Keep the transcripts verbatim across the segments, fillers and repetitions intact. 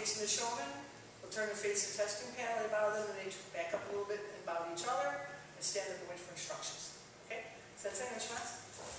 facing the Shodan. We'll turn and face the testing panel. They bow them, and they back up a little bit and bow to each other, and stand up and wait for instructions. Okay? Sensei, instructions?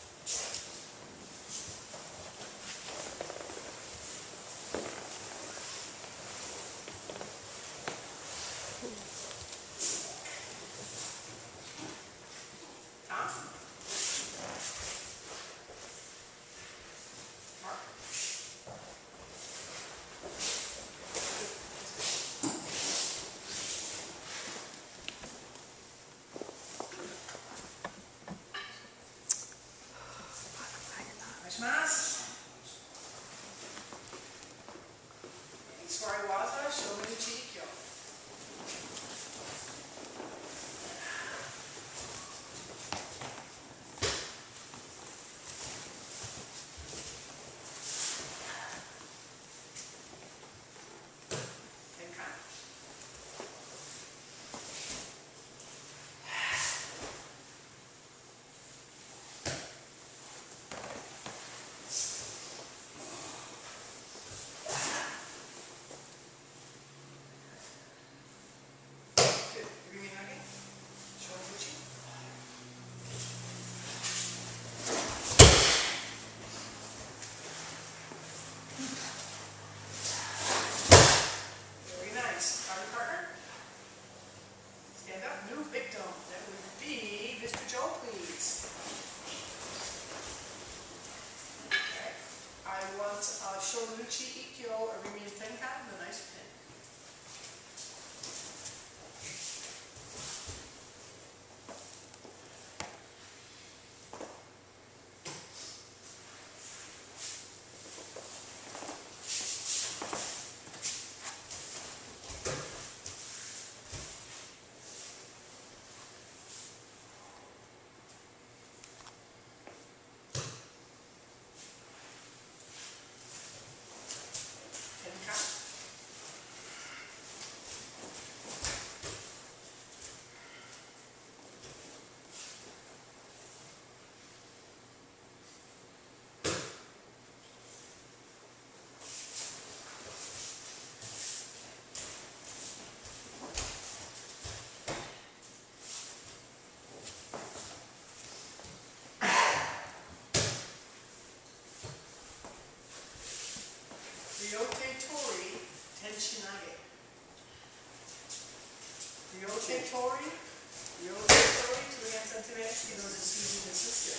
Ryote Tori, Ryote Tori, to the hands unto the hands, you know, this is using the sister.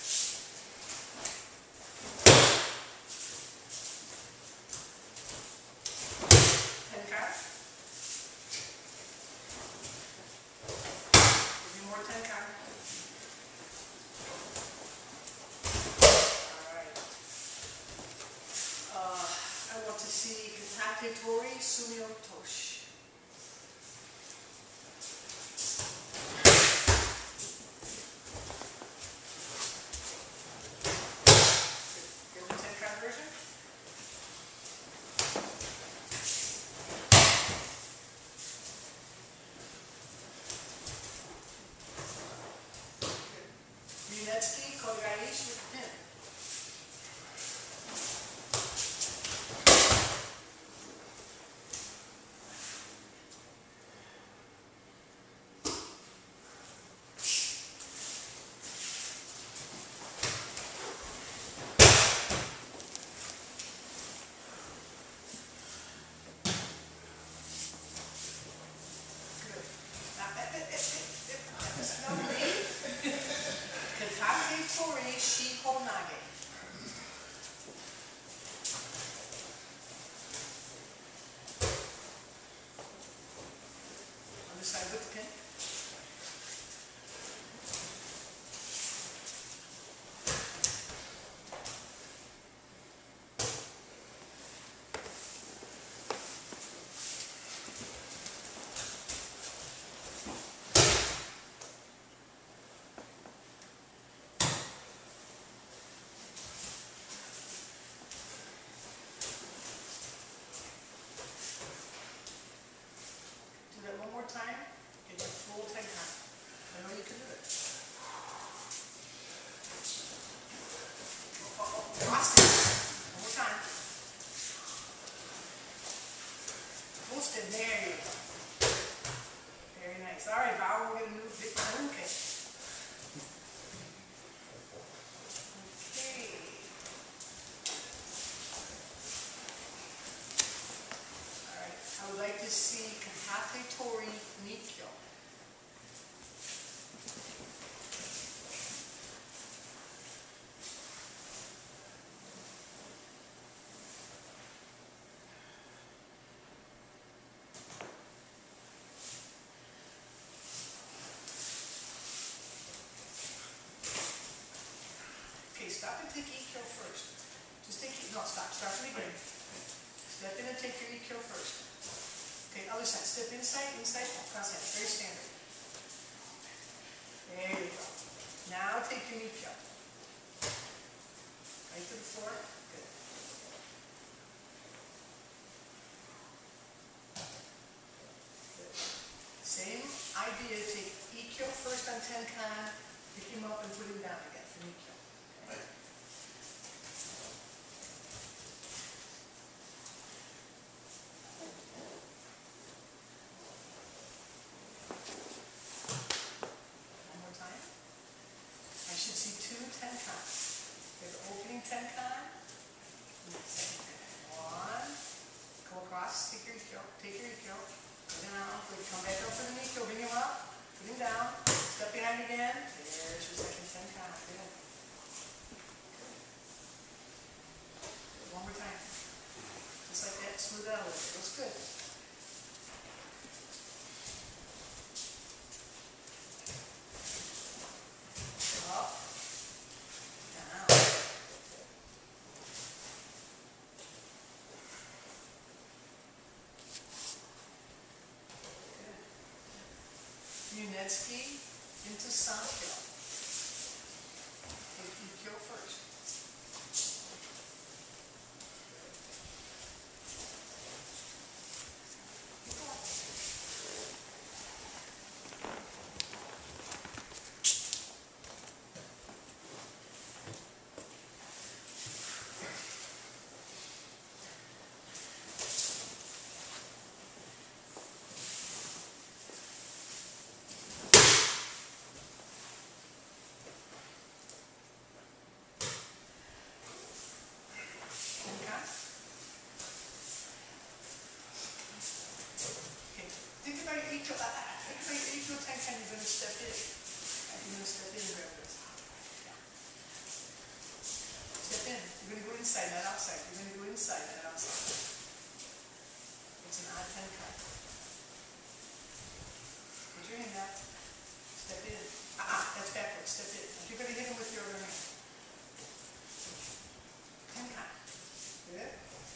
Tenkai. Give me more Tenkai. Alright. Uh, I want to see Katate Tori, Sumio Toshi. Side with the pin. Do that one more time. step. There you go. Very nice. All right, bow. We're going to move different. Okay. Okay. All right. I would like to see Kahate Tori Nikyo. Okay, stop and take Ikkyo first. Just take it. No, stop. Start from the beginning. Step in and take your Ikkyo first. Okay, other side. Step inside, inside, cross hand. Very standard. There you go. Now take your Ikkyo. Right to the floor. Good. Good. Same idea. Take Ikkyo first on Tenkan. Pick him up and put him down again for Ikkyo. Tenkan. One. Go across. Take your Ikkyo. Take your Ikkyo. Go down. Come back up for the Ikkyo. Bring him up. Put him down. Step behind again. There's your second Tenkan. Good. One more time. Just like that. Smooth out a little bit. Looks good. Yunetsuki into Sankyo. Take Ikkyo first. Tenkan, you're going to step in. You're going to step in and grab this. Step in. You're going to go inside, not outside. You're going to go inside, not outside. It's an odd Tenkan. Put your hand out. Step in. Ah, ah, that's backwards. Step in. You're going to hit him with your other hand. Tenkan. Good.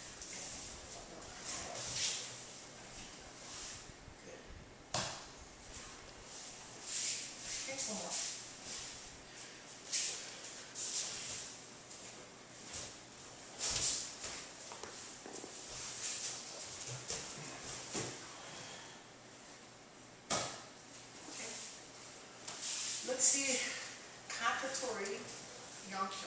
One more. Okay. Let's see Katatori Yonksho.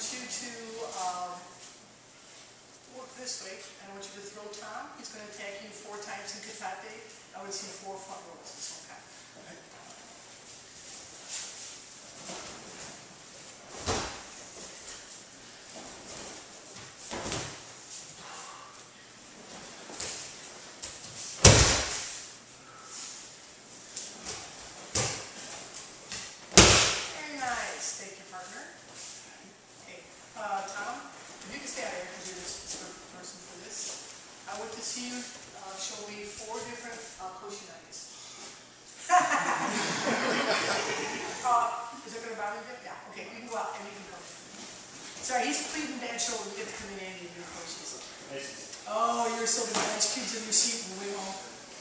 you to um, work this way, and I want you to throw Tom. He's going to attack you four times in katate. I would see four front rolls this one time. Very nice. Take your partner. Okay, uh, Tom, you can stay out here because you're the expert person for this. I want to see you uh, show me four different uh, Koshinagas. uh, is that going to bother you? Yeah, okay, you can go out and you can come in. Sorry, he's pleading bad shoulder. We get to come in and do your Koshis. Oh, you're so good. Ice cubes in your seat on the way home.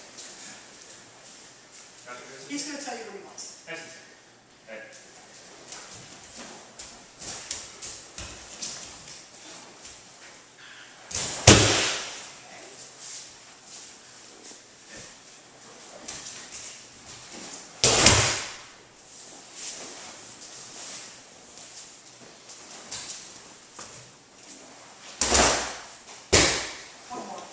He's going to tell you what he wants. One more.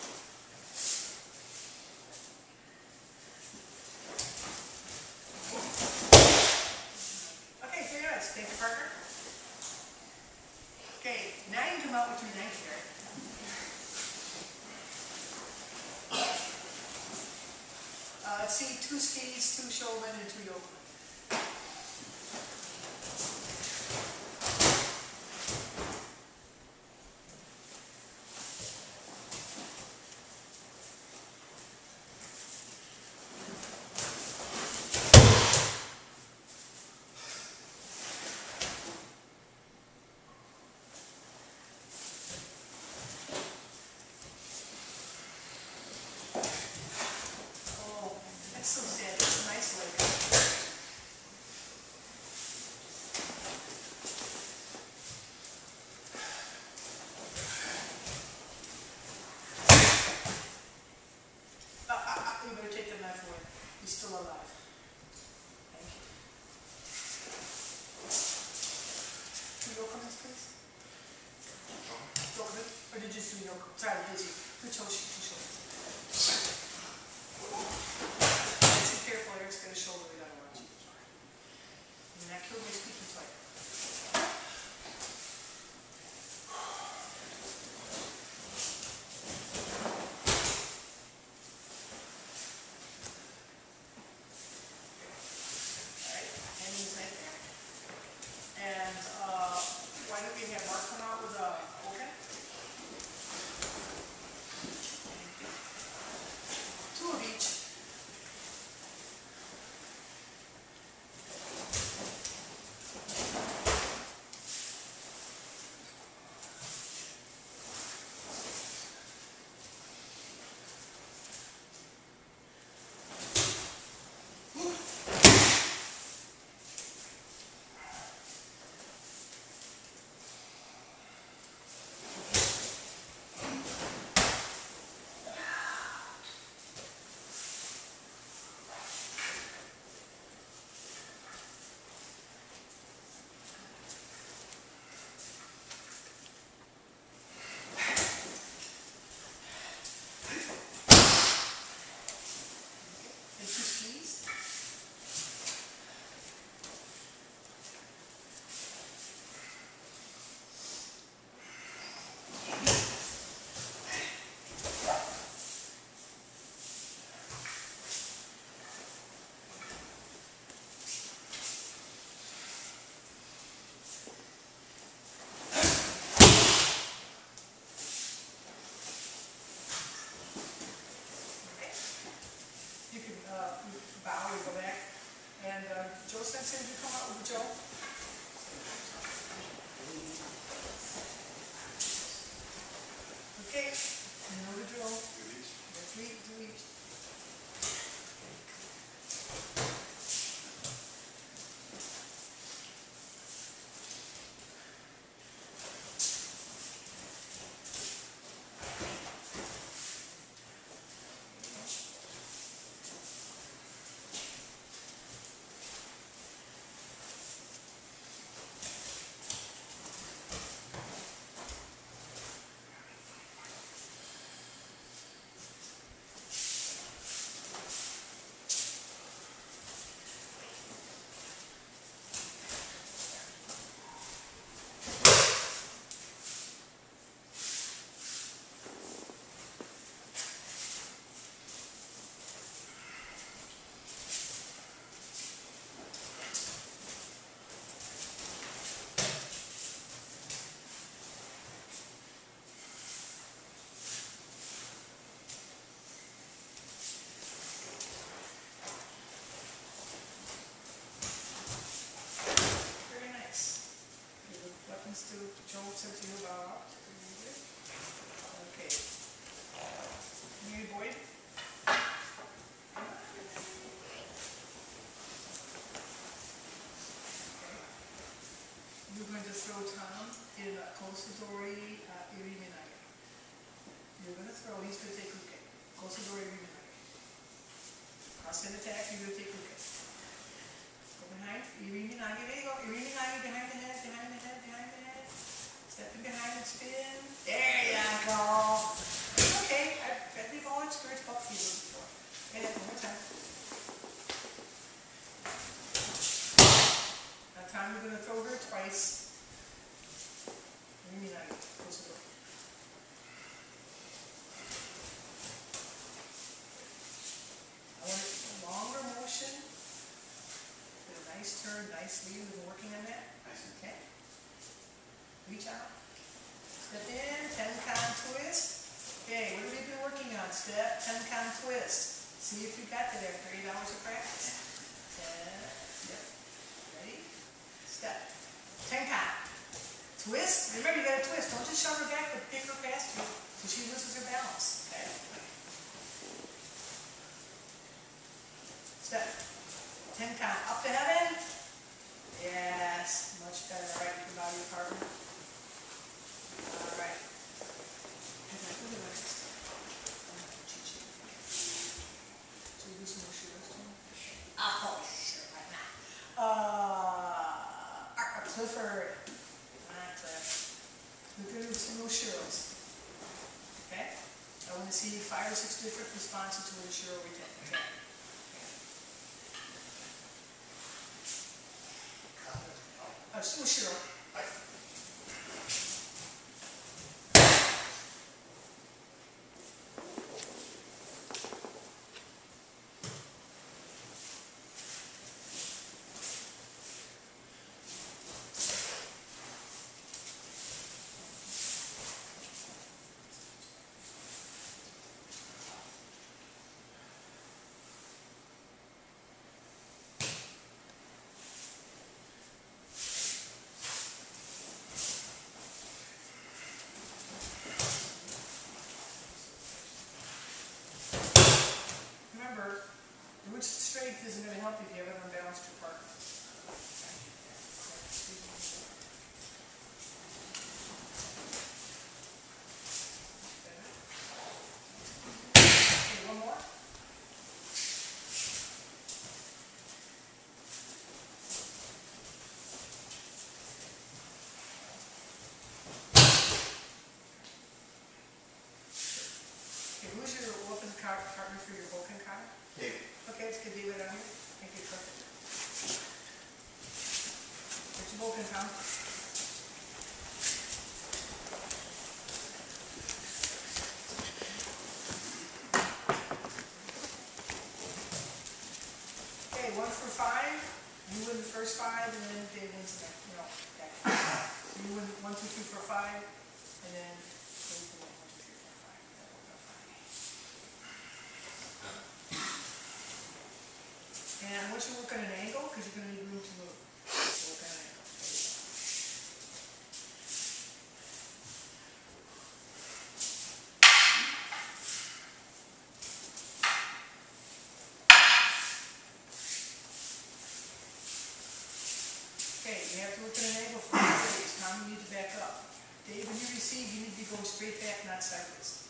Okay, very nice. Thank you, Parker. Okay, now you can come out with your knife here. Uh, let's see, two skis, two shoulder, and two yoke. Oh, that's so sad. That's a nice leg. Uh, uh, uh, you better take the knife away. He's still alive. Thank you. Two yoke on this, please? Yoke, or did you just do yoke? Sorry, busy. Two toshi, two shoulders. Be careful, Eric's got a shoulder we gotta watch. And that killed my squeaky toy. Alright, and he's right there. And uh, why don't we have Mark come out with a okay? Two of each. And two skis. Okay. You can uh, bow or go back. And uh, Joe Sensei, did you come out with Joe? Okay, you know the drill. Three, two each. to show something about. Okay. You boy. You're going to throw Tom in a Kosadori uh, Iriminage. You're going to throw, he's going to take Uke. Kosadori Iriminage. Cross and attack, you're going to take Uke. Go behind, Iriminage, there you go. Iriminage behind the head, behind the head, behind the head. Step in behind and spin. There you go. Okay, I've got the ball and spirit pop fever before. Okay, one more time. Time you're going to throw her twice. Maybe not. Close the door. I want a longer motion. Get a nice turn, nice lead. We've been working on that. Okay. Reach out. Step in, ten count twist. Okay, what have we been working on? Step, ten count twist. See if you got that after eight hours of practice. ten. Yep. Ready? Step. Ten count. Twist. Remember, you got to twist. Don't just shove her back, but pick her past you so she loses her balance. Okay. Step. Ten count. Up to heaven. Yes. Much better. All right. You can bow your partner. All right. And then look at the next step. I'm going to teach you. So you do some more shoes too? Oh, sure. Right now. Uh. Clifford, not Cliff. We're going to do some little shirts. Okay? I want to see five or six different responses to what a shiro we take. Okay? Okay. Uh, still shiro. Which strength isn't going to help you if you haven't unbalanced your partner? Okay, one more. Okay, who's your open partner for your Boken card? David. Okay, it's good to do it on you. Thank you, perfect. Where's your Boken card? Okay, one for five. You win the first five, and then Dave wins the next. No, okay. So you win one, two, three, four, five, and then Dave wins one, two, three, four, five. And I want you to work on an angle because you're going to need room to move. So work on an angle. Okay, you have to work on an angle for your days. Tom, you need to back up. Dave, when you receive, you need to be going straight back, not sideways.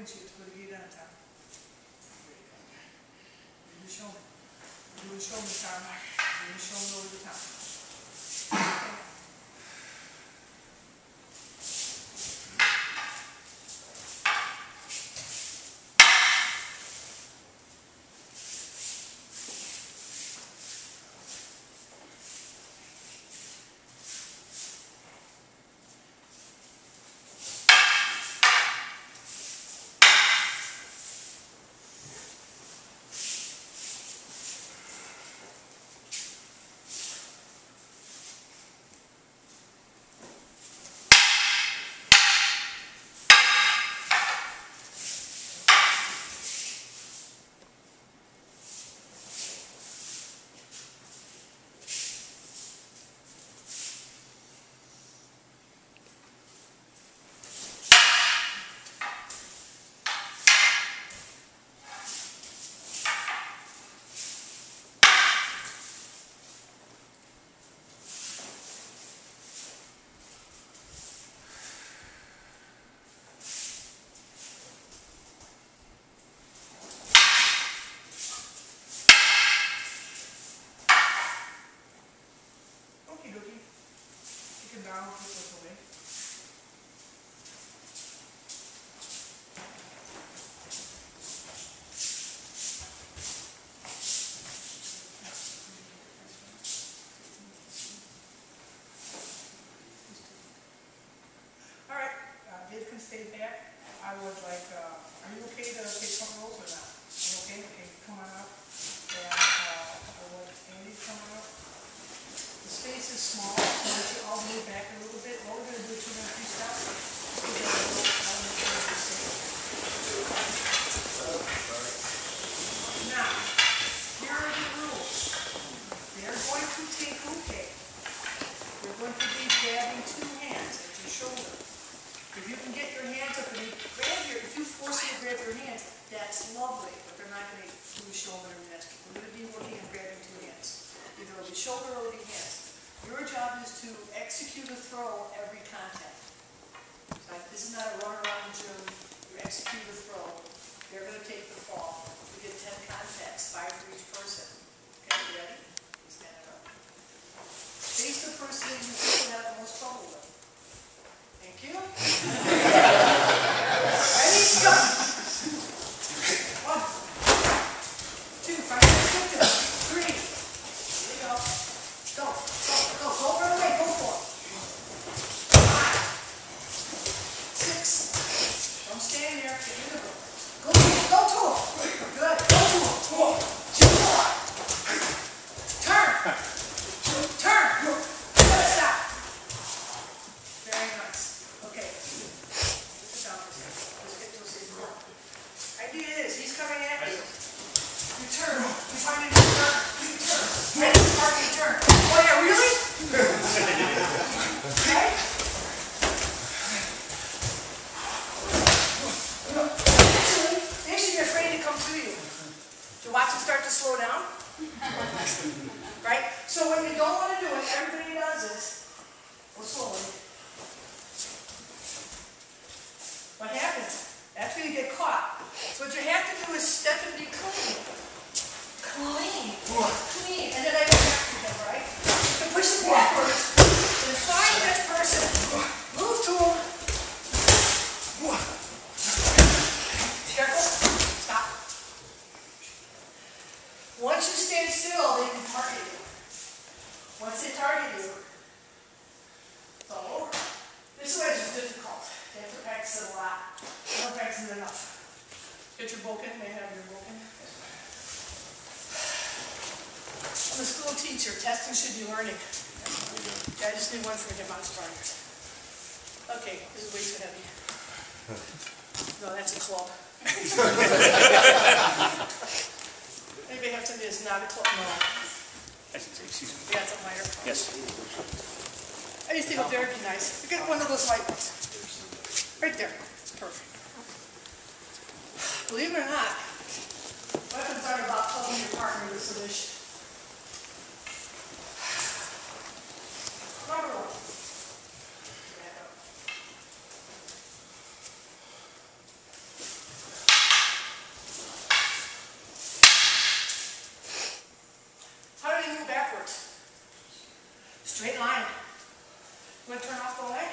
so you have to go to gate on top. Do the shoulder. Do the shoulder arm. Do the shoulder over the top. Okay. Down, put this away. All right, uh, Dave can stay back. I would like, uh, are you okay to take some rolls or not? You okay? Okay, come on up. And uh, I would like Andy to come on up. The space is small, so that you all move back a little bit. What we're going to do is we're going to freestyle. Now, here are the rules. They're going to take uke. You're going to be grabbing two hands at your shoulder. If you can get your hands up and you grab your, if you force them to grab your hands, that's lovely, but they're not going to do shoulder and chest. We're going to be working on grabbing two hands. Either it'll be shoulder or it'll be hands. Your job is to execute a throw every contact. So this is not a run around drill. You execute a throw. They're going to take the fall. We get ten contacts, five for each person. Okay, you ready? Stand it up. Face the person that you think will have the most trouble with. Thank you. Ready? Go! One, two, five, six, seven, three. Here you go. Go, go, go, go right away, go for it. Five, six. Don't stand there, get rid of them. Go to him, go to him. Good, go to him. Two more. Turn. Turn. Good, stop. Very nice. Okay. Sit down for a second. Let's get to a safe room. Idea is, he's coming at you. You turn. You find a new turn. You turn. Right? Start your turn. Oh yeah, really? Okay? Initially, they should be afraid to come to you. To watch them start to slow down. Right? So when you don't want to do it, everybody does this. Go slowly. What happens? That's where you get caught. So what you have to do is step and be clean. Clean. Clean. And then I go after them, right? And push them backwards. And find that person. Move to them. Careful. Stop. Once you stand still, they can target you. Once they target you, it's all over. This wedge is difficult. You have to practice it a lot. You don't practice it enough. Get your boken. May I have your boken? I'm a school teacher. Testing should be learning. Yeah, I just need one for him on spiders. Okay, this is way too heavy. No, that's a club. Anybody have something that's not a club? No. Excuse me. Yeah, something lighter. Yes. I just think up there would be nice. You get one of those light ones. Right there. It's perfect. Believe it or not, weapons aren't about clubbing your partner with a sedition. Number one. Back up. Straight line. You want to turn off the light?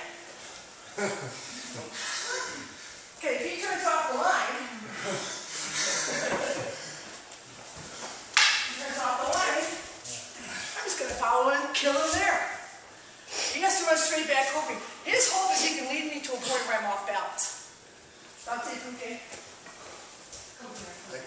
Okay, if he turns off the line, he turns off the line, I'm just going to follow him and kill him there. He has to run straight back over me. His hope is he can lead me to a point where I'm off balance. Dante, okay? Come here.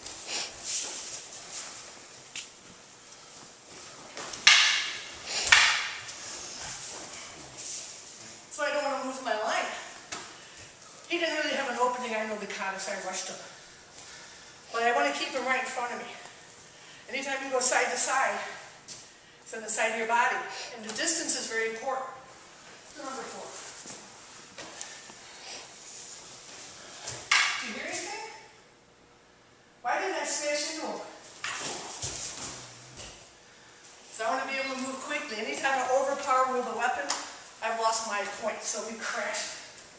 So I don't want to lose my line. He didn't really have an opening, I know the caught so I rushed him. But I want to keep him right in front of me. Anytime you go side to side, it's on the side of your body. And the distance is very important. Number four. Do you hear anything? Why didn't I smash into him? So I want to be able to move quickly. Anytime I overpower with a weapon, I've lost my point. So we crash.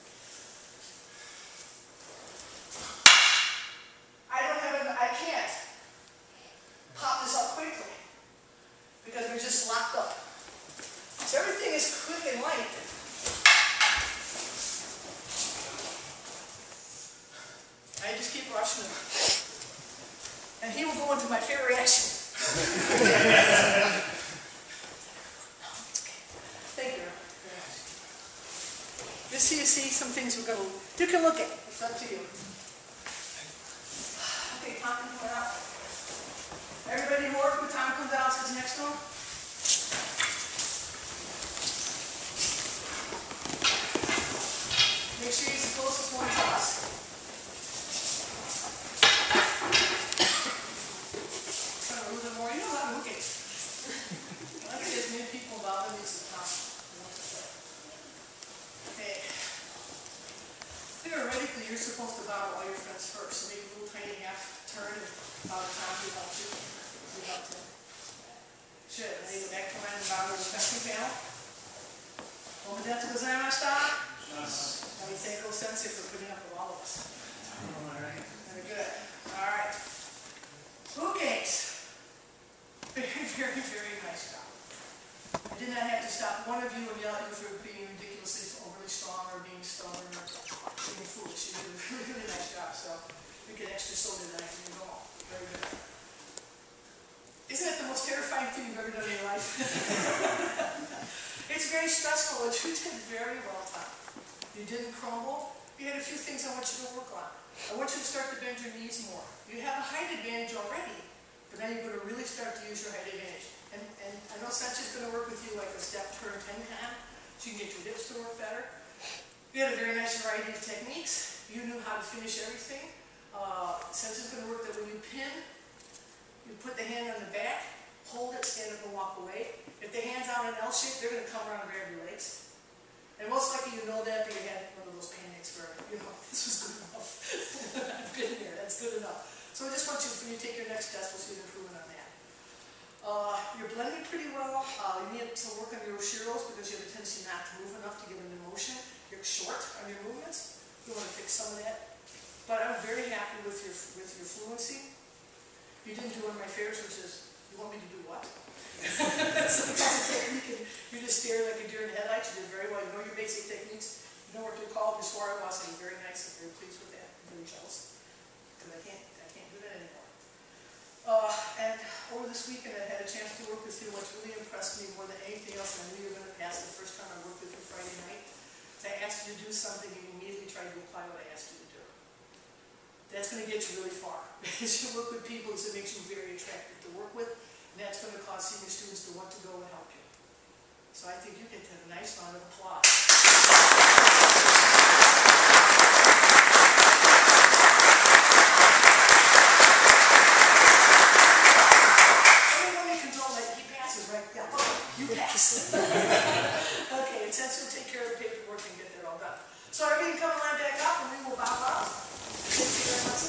I don't have a, I can't pop this up quickly because we're just locked up. So everything is quick and light. I just keep rushing him. And he will go into my favorite reaction. Thank you. Just so you see some things we're going to, you can look at. It's up to you. Okay, Tom can come out. Everybody who worked with Tom comes out, sits next to him. Make sure he's the closest one to us. Try a little bit more. You know how to look at it. I think there's many people involved in these Tom. Okay. Theoretically, you're supposed to bow all your friends first. So make a little tiny half turn and bow to Tom, you about two. You about ten. Should. Now you go back to line and bow to the testing panel. Omodeto gozaimashita. Now we thank Sensei for putting up with all of us. All right. Very good. All right. Uke's. Very, very, very nice job. I did not have to stop one of you and yell at you for being ridiculously overly strong or being stubborn or being foolish. You did a really, really nice job. So we get extra soda tonight and you go home. Very good. Isn't that the most terrifying thing you've ever done in your life? It's very stressful, but you did very well, Tom. You didn't crumble. You had a few things I want you to work on. I want you to start to bend your knees more. You have a height advantage already, but now you're going to really start to use your height advantage. And, and I know Sensei's going to work with you like a step turn ten can, so you can get your hips to work better. You had a very nice variety of techniques. You knew how to finish everything. Uh, Sensei's going to work that when you pin, you put the hand on the back, hold it, stand up and walk away. If the hand's out in L shape, they're going to come around and grab your legs. And most likely you know that, but you had one of those panics where, you know, this was good enough. I've been here, that's good enough. So I just want you, when you take your next test, we'll see an improvement on that. Uh, you're blending pretty well. Uh, you need to work on your oshiros because you have a tendency not to move enough to get into motion. You're short on your movements. You want to fix some of that. But I'm very happy with your, with your fluency. You didn't do one of my favorites, which is, you want me to do what? So you just stared like a deer in the headlights. You did very well. You know your basic techniques. You know what they're called. You swore I was. I'm very nice. I'm very pleased with that. I'm very jealous. Because I can't, I can't do that anymore. Uh, and over this weekend, I had a chance to work with you. What's really impressed me more than anything else, and I knew you were going to pass the first time I worked with you Friday night, is I asked you to do something and you immediately tried to apply what I asked you to do. That's going to get you really far. Because you work with people, so it makes you very attractive to work with. And that's going to cause senior students to want to go and help you. So I think you get a nice round of applause. Anyone who control that, he passes, right? Yeah, okay, you pass. Okay, and since you'll take care of the paperwork and get that all done. So everybody come line back up and we will bow out. Thank you very much.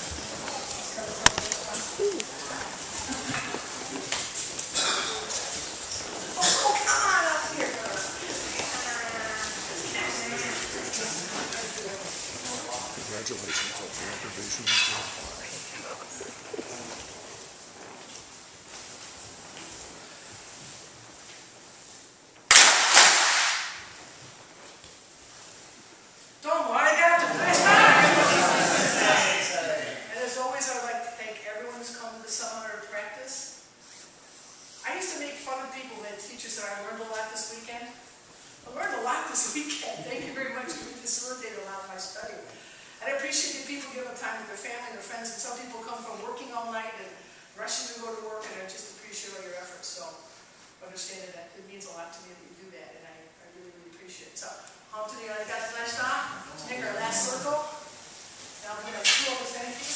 Congratulations on your observations. fun of people. The teacher said, I learned a lot this weekend. I learned a lot this weekend. Thank you very much. You facilitated a lot of my study. And I appreciate that people give up time with their family, their friends, and some people come from working all night and rushing to go to work, and I just appreciate all your efforts. So understand that it means a lot to me that you do that, and I, I really, really appreciate it. So, on to the other guys, last stop, to make our last circle. Now we're going to do all the thank yous.